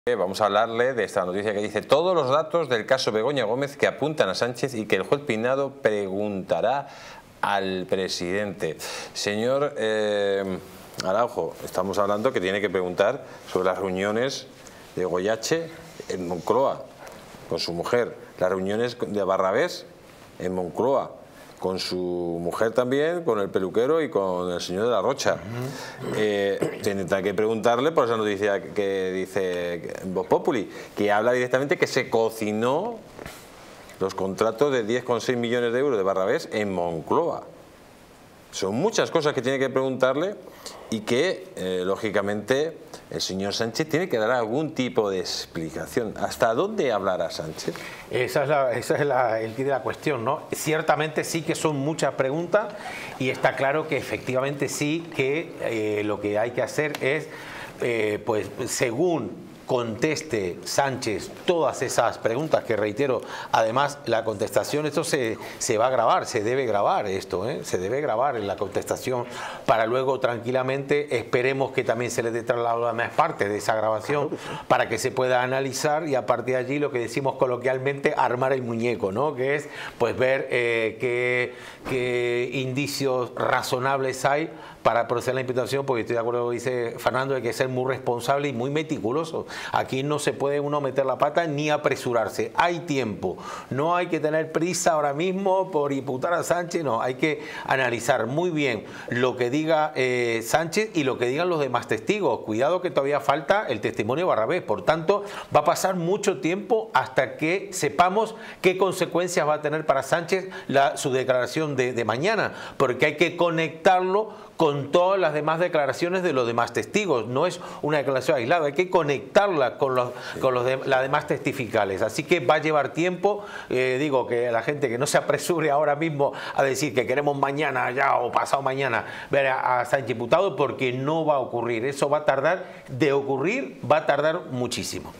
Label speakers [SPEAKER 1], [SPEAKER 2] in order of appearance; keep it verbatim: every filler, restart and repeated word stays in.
[SPEAKER 1] Vamos a hablarle de esta noticia que dice todos los datos del caso Begoña Gómez que apuntan a Sánchez y que el juez Peinado preguntará al presidente. Señor eh, Araujo, estamos hablando que tiene que preguntar sobre las reuniones de Goyache en Moncloa con su mujer, las reuniones de Barrabés en Moncloa con su mujer también, con el peluquero y con el señor de la Rocha. Uh-huh. eh, tendrá que preguntarle por esa noticia que dice Vox Populi, que habla directamente que se cocinó los contratos de diez coma seis millones de euros de Barrabés en Moncloa. Son muchas cosas que tiene que preguntarle y que, eh, lógicamente, el señor Sánchez tiene que dar algún tipo de explicación. ¿Hasta dónde hablará Sánchez?
[SPEAKER 2] Esa es, la, esa es la, el quid de la cuestión, ¿no? Ciertamente sí que son muchas preguntas y está claro que efectivamente sí que eh, lo que hay que hacer es, eh, pues según conteste Sánchez todas esas preguntas, que reitero, además la contestación, esto se, se va a grabar, se debe grabar esto, ¿eh? se debe grabar en la contestación para luego tranquilamente, esperemos que también se le dé traslado a más partes de esa grabación para que se pueda analizar y a partir de allí lo que decimos coloquialmente, armar el muñeco, ¿no? Que es pues ver eh, qué, qué indicios razonables hay para proceder a la imputación, porque estoy de acuerdo con lo que dice Fernando, hay que ser muy responsable y muy meticuloso. Aquí no se puede uno meter la pata ni apresurarse. Hay tiempo. No hay que tener prisa ahora mismo por imputar a Sánchez, no. Hay que analizar muy bien lo que diga eh, Sánchez y lo que digan los demás testigos. Cuidado que todavía falta el testimonio de Barrabés. Por tanto, va a pasar mucho tiempo hasta que sepamos qué consecuencias va a tener para Sánchez la, su declaración de, de mañana, porque hay que conectarlo con todas las demás declaraciones de los demás testigos. No es una declaración aislada, hay que conectarla con los, con los de, las demás testificales. Así que va a llevar tiempo. Eh, digo que la gente que no se apresure ahora mismo a decir que queremos mañana ya o pasado mañana ver a, a Sánchez imputado, porque no va a ocurrir. Eso va a tardar, de ocurrir va a tardar muchísimo.